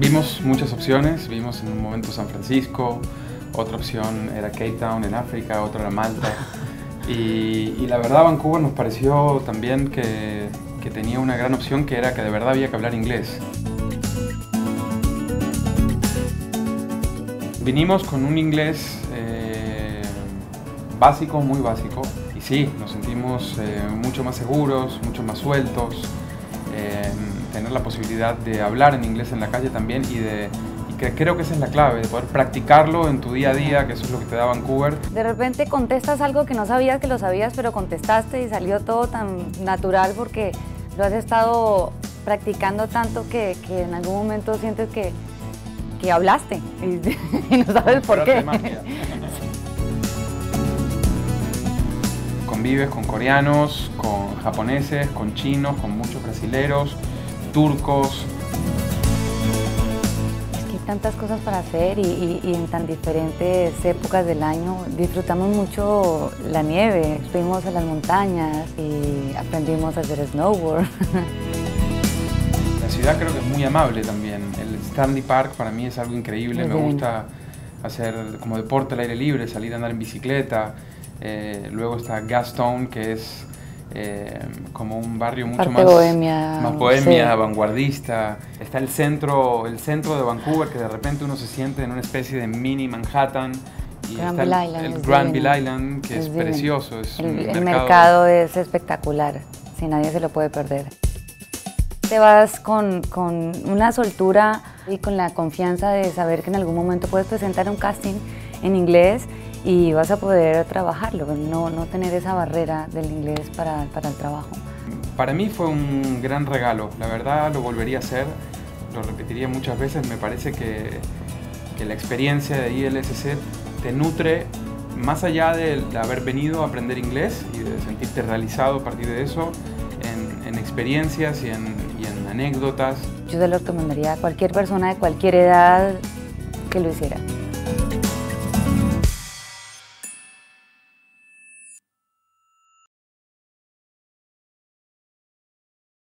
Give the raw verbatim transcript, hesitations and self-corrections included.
Vimos muchas opciones, vimos en un momento San Francisco, otra opción era Cape Town en África, otra era Malta. Y, y la verdad Vancouver nos pareció también que, que tenía una gran opción, que era que de verdad había que hablar inglés. Vinimos con un inglés eh, básico, muy básico, y sí, nos sentimos eh, mucho más seguros, mucho más sueltos, eh, tener la posibilidad de hablar en inglés en la calle también, y, de, y que creo que esa es la clave, de poder practicarlo en tu día a día, que eso es lo que te da Vancouver. De repente contestas algo que no sabías que lo sabías, pero contestaste y salió todo tan natural porque lo has estado practicando tanto que, que en algún momento sientes que que hablaste y, y no sabes por qué. Convives con coreanos, con japoneses, con chinos, con muchos brasileros, turcos. Es que hay tantas cosas para hacer y, y, y en tan diferentes épocas del año. Disfrutamos mucho la nieve, fuimos a las montañas y aprendimos a hacer snowboard. La ciudad creo que es muy amable también. El Stanley Park para mí es algo increíble. Me gusta hacer como deporte al aire libre, salir a andar en bicicleta. Eh, luego está Gastown, que es eh, como un barrio mucho Parte más bohemia, más bohemia, sí. vanguardista. Está el centro, el centro de Vancouver, que de repente uno se siente en una especie de mini Manhattan. Y Granville está el, Island el es Granville divino. Island, que es, Es precioso. Es el, un el mercado. mercado es espectacular, si nadie se lo puede perder. Te vas con, con una soltura y con la confianza de saber que en algún momento puedes presentar un casting en inglés y vas a poder trabajarlo, no, no tener esa barrera del inglés para, para el trabajo. Para mí fue un gran regalo, la verdad lo volvería a hacer, lo repetiría muchas veces. Me parece que, que la experiencia de I L S C te nutre más allá de haber venido a aprender inglés y de sentirte realizado a partir de eso, en, en experiencias y en, y en anécdotas. Yo se lo recomendaría a cualquier persona de cualquier edad que lo hiciera.